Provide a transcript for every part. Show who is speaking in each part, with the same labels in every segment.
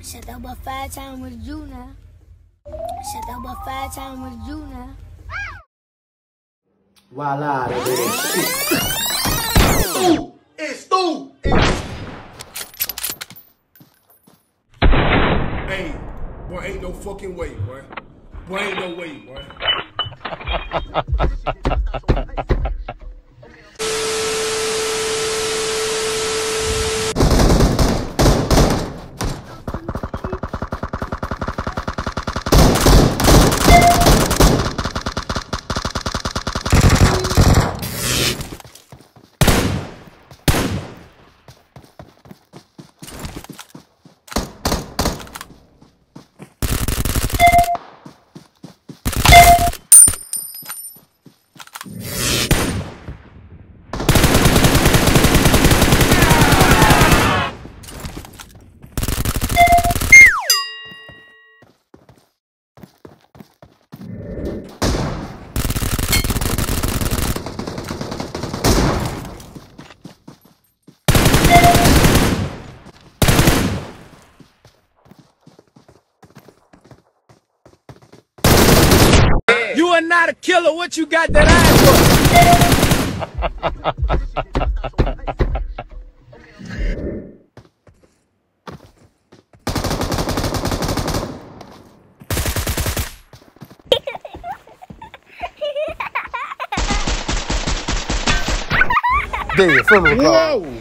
Speaker 1: Shut that but 5 times with you now. Shut that but 5 times with you now.
Speaker 2: Voila, it's Stu.
Speaker 3: Hey, boy, ain't no fucking way, boy. Boy, ain't no way, boy.
Speaker 4: You are not a killer. What you got that eye for?
Speaker 2: Dead, front of the car.
Speaker 4: Whoa!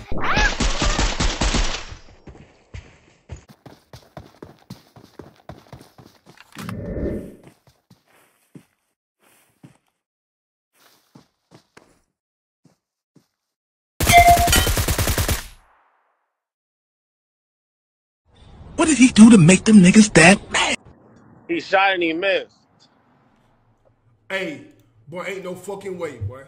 Speaker 5: What did he do to make them niggas that mad?
Speaker 4: He shot and he missed.
Speaker 3: Hey, boy, ain't no fucking way, boy.